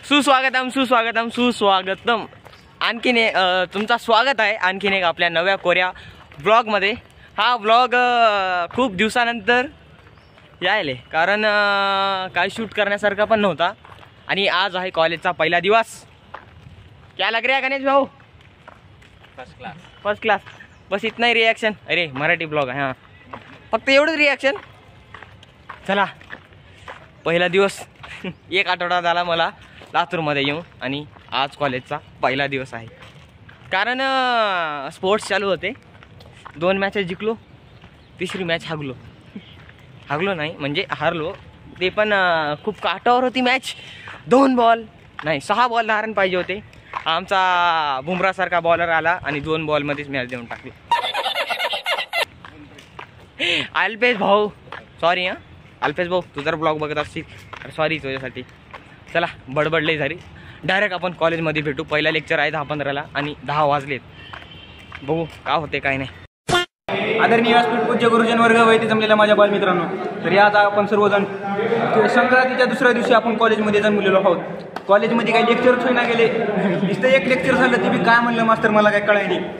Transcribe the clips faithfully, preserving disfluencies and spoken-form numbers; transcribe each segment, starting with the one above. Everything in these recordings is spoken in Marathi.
सुस्वागतम सुस्वागतम सुस्वागतम आणखीन एक तुमचा स्वागत आहे आणखीन एक आपल्या नव्या कोऱ्या ब्लॉगमध्ये। हा ब्लॉग खूप दिवसानंतर यायले कारण काय शूट करण्यासारखा पण नव्हता आणि आज आहे कॉलेजचा पहिला दिवस। क्या लग रहा है गणेश भाऊ? First class first class. बस इतना ही रिएक्शन। अरे मराठी ब्लॉग आहे, हां फक्त एवढंच रिएक्शन। चला पहिला दिवस एक आठवडा झाला मला लातूरमध्ये येऊन आणि आज कॉलेजचा पहिला दिवस आहे। कारण स्पोर्ट्स चालू होते, दोन मॅचेस जिंकलो, तिसरी मॅच हागलो हागलो नाही म्हणजे हारलो, ते पण खूप काटावर होती मॅच। दोन बॉल नाही सहा बॉल धारण पाहिजे होते, आमचा बुमरासारखा बॉलर आला आणि दोन बॉलमध्येच मॅच देऊन टाकली। अल्पेश भाऊ सॉरी हां, अल्पेश भाऊ तू जर ब्लॉग बघत असतील तर सॉरी तुझ्यासाठी। चला बडबडले झाली, डायरेक्ट आपण कॉलेजमध्ये भेटू। पहिला लेक्चर आहे दहा पंधराला आणि दहा वाजलेत, बघू का होते काय नाही। आदरणीय व्यासपीठ पूज्य गुरुजन वर्ग व येथे जमलेल्या माझ्या बालमित्रांनो, तर आज आपण सर्वजण संक्रांतीच्या दुसऱ्या दिवशी आपण कॉलेजमध्ये जमलेलो आहोत। कॉलेजमध्ये काही लेक्चरच होईना गेले, नुसतं एक लेक्चर झालं ते बी काय म्हणलं मास्तर मला काय कळाय नाही।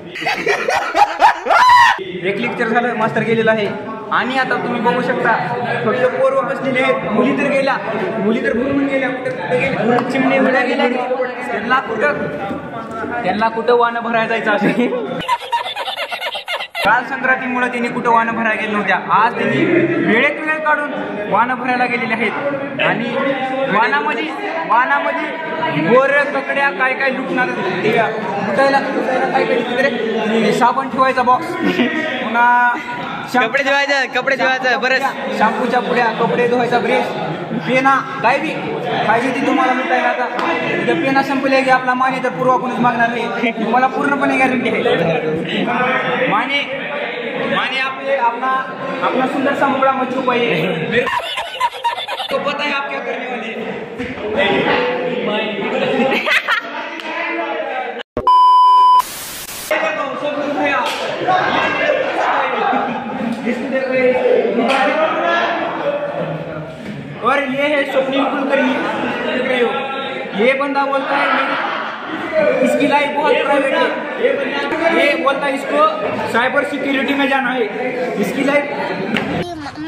एक लेक्चर झालं मास्तर गेलेला आहे आणि आता तुम्ही बघू शकता फक्त पोरं बसलेले आहेत। मुली तर गेल्या, मुली तर भरून गेल्या, कुठे कुठे गेल्या चिमणे उड्या गेल्या, त्यांना कुठं त्यांना कुठं वानं भरायला जायचं असेल। काल संक्रांतीमुळे त्यांनी कुठं वानं भरायला गेल्या नव्हत्या, आज त्यांनी वेळेत वेळ काढून वानं भरायला गेलेले आहेत। आणि वानामध्ये वानामध्ये बोर ककड्या काय काय लुटणार ते लुटायला काय काय तिकडे साबण ठेवायचा बॉक्स, पुन्हा कपडे धुवायचं कपडे धुवायचं बरं, शॅम्पूच्या पुड्या, कपडे धुवायचा ब्रश, पेना काय बी पाहिजे ती तुम्हाला लुटायला। आता तिथं पेना संपले की आपला माने तर पूर्व कोणीच मागणार नाही, तुम्हाला पूर्णपणे गॅरंटी आहे। माने माने आपले अपना अपना सुंदर सा मुगड़ा मत छुपाइए, तो पता है आप क्या करने वाले। और ये है स्वप्निल कुलकर्णी, देख रहे हो, ये बंदा बोलता है इसकी लाइफ बहुत प्राइवेट है, ये बोलता है इसको साइबर सिक्योरिटी में जाना है, इसकी लाइफ।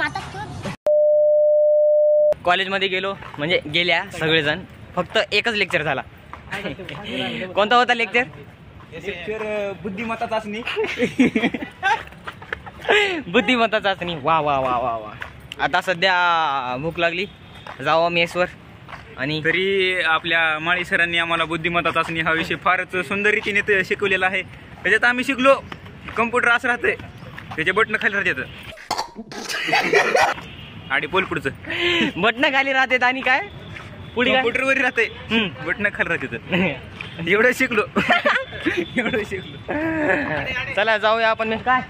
कॉलेजमध्ये गेलो म्हणजे गेल्या सगळेजण, फक्त एकच लेक्चर झाला। कोणता होता लेक्चर? लेक्चर बुद्धिमत्ता चाचणी। बुद्धिमत्ता चाचणी, वा वा वा वा वा। आता सध्या भूक लागली, जावा मेसवर। आणि तरी आपल्या माळी सरांनी आम्हाला बुद्धिमत्ता चाचणी हा विषय फारच सुंदर रीतीने शिकवलेला आहे। त्याच्यात आम्ही शिकलो कम्प्युटर असं राहते, त्याचे बटणं खाली राहतात आणि पोल पुढचं बटणं खाली राहतात आणि काय पुढे कम्प्युटर वर राहते, बटणं खाली राहतात। एवढं शिकलो एवढं शिकलो। चला जाऊया आपण। काय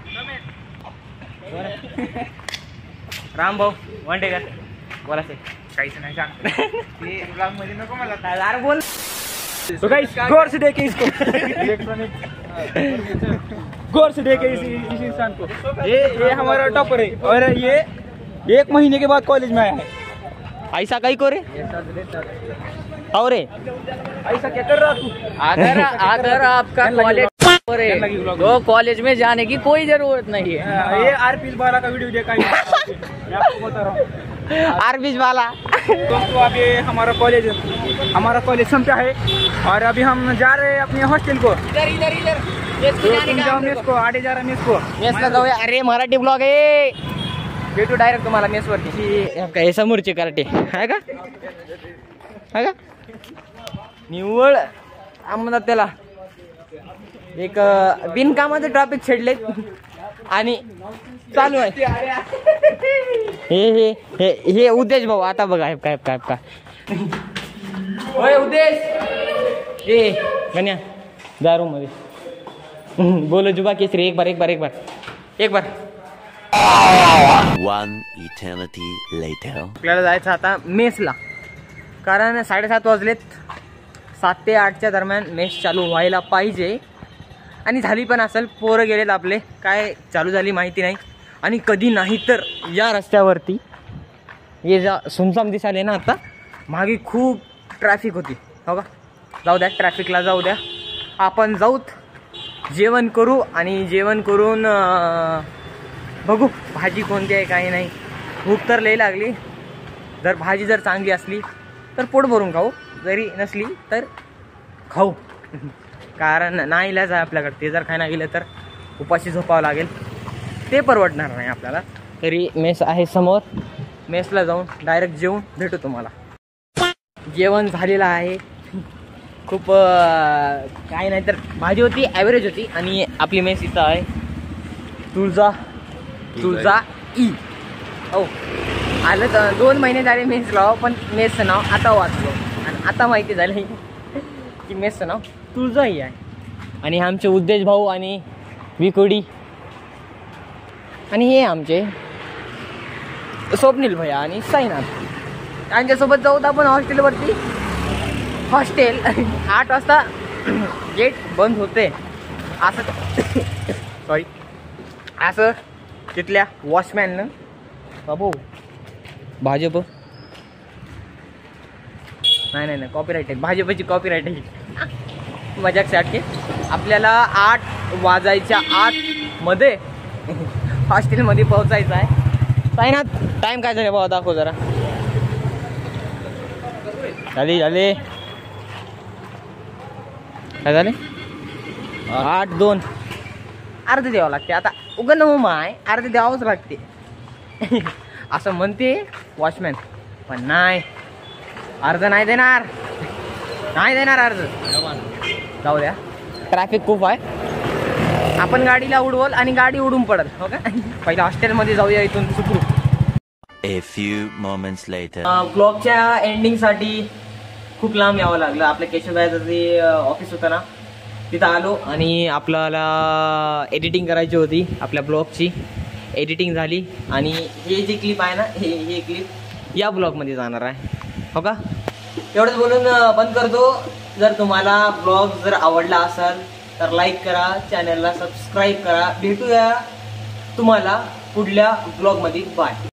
राम भाऊ वांडेकर बोला से काहीच नाही सांग मध्ये नको मला यार बोल। तो गाइस गौर से देखें इसको, गौर से देखें इस इस इंसान को। ये ये हमारा टॉपर है और ये एक महीने के बाद कॉलेज में आया है। ऐसा कहीं को रे और ऐसा क्या कर रहा तू? अगर अगर आपका कॉलेज तो कॉलेज में जाने की कोई जरूरत नहीं है। ये आरपीएल वाला का वीडियो देखा है, मैं आपको बता रहा हूँ। आरपीएल वाला दोस्तों अब ये हमारा कॉलेज हमारा कॉलेज समझा है और अभी हम जा रहे हैं अपने हॉस्टल को। इधर इधर इधर मेस को आडे जा रहा मेस को मेसला जाऊया। अरे मराठी ब्लॉग आहे, भेटू डायरेक्ट तुम्हाला मेसवरती। हे समोरचे कराटे आहे का आहे का निव्वळ आम्हाला त्याला एक बिनकामाचं ट्रॅफिक छेडले आणि चालू आहे। हे हे हे हे उद्देश भाऊ आता बघा काय काय काय होय उद्देश। ए गण्या जा रूम मध्ये, बोलो जुबा केसरी एक बार एक बार एक बार एक बार। One eternity later. आपल्याला जायचं आता मेसला, कारण साडेसात वाजलेत, सात ते आठच्या दरम्यान मेस चालू व्हायला पाहिजे आणि झाली पण असेल। पोरं गेलेत आपले, काय चालू झाली माहिती नाही। आणि कधी नाही तर या रस्त्यावरती ये जा सुमसाम दिसाले ना, आता मागे खूप ट्रॅफिक होती, हो का, जाऊ द्या ट्रॅफिकला जाऊ द्या, आपण जाऊत जेवण करू आणि जेवण करून बघू भाजी कोणती आहे काही नाही. भूक तर लई लागली. जर भाजी जर चांगली असली तर पोट भरून खाऊ, जरी नसली तर खाऊ. कारण नाही इलाज आहे आपल्याकडे. ते जर खायला गेलं तर उपाशी झोपावं लागेल, ते परवडणार नाही आपल्याला. तरी मेस आहे समोर, मेसला जाऊन डायरेक्ट जेवून भेटू तुम्हाला. जेवण झालेलं आहे. खूप काय नाही तर भाजी होती, ॲव्हरेज होती. आणि आपली मेस इथं आहे, तुळजा तुळजा ई. हो आलं तर दोन महिने झाले मेस लाव, पण मेसचं नाव आता वाचलो आणि आता माहिती झालं की मेसचं नाव तुळजा ई आहे. आणि आमचे उद्देश भाऊ आणि विकोडी आणि हे आमचे स्वप्नील भैया आणि साईनाथ, त्यांच्यासोबत जाऊत आपण हॉस्टेलवरती. हॉस्टेल आठ वाजता गेट बंद होते असं सॉरी असं तिथल्या वॉचमॅननं. बाबू भाजप नाही नाही नाही कॉपीराईट आहे, भाजपची कॉपीराईट आहे. मजाकसाठी आपल्याला आठ वाजायच्या आतमध्ये हॉस्टेलमध्ये पोहोचायचं आहे. साईनाथ टाईम काय झाले बाबा, दाखव जरा. झाली झाले काय झाले आठ दोन. अर्ध द्यावं लागते आता. उगं न माय अर्ध द्यावंच लागते असं म्हणते वॉचमॅन, पण नाही अर्ध नाही देणार, नाही देणार अर्ध. जाऊ द्या, ट्रॅफिक खूप आहे. आपण गाडीला उडवल आणि गाडी उडून पडल. हो का, पहिला हॉस्टेलमध्ये जाऊया इथून सुखरूप. A few moments later. ब्लॉगच्या एंडिंगसाठी खूप लांब यावं लागलं. आपल्या केशवदाचं जे ऑफिस होतं ना तिथं आलो आणि आपल्याला एडिटिंग करायची होती. आपल्या ब्लॉगची एडिटिंग झाली आणि हे जे क्लिप आहे ना, हे हे क्लिप या ब्लॉगमध्ये जाणार आहे. हो का, एवढंच बोलून बंद करतो. जर तुम्हाला ब्लॉग जर आवडला असेल तर लाईक करा, चॅनलला सबस्क्राईब करा. भेटूया तुम्हाला पुढल्या ब्लॉगमध्ये. बाय.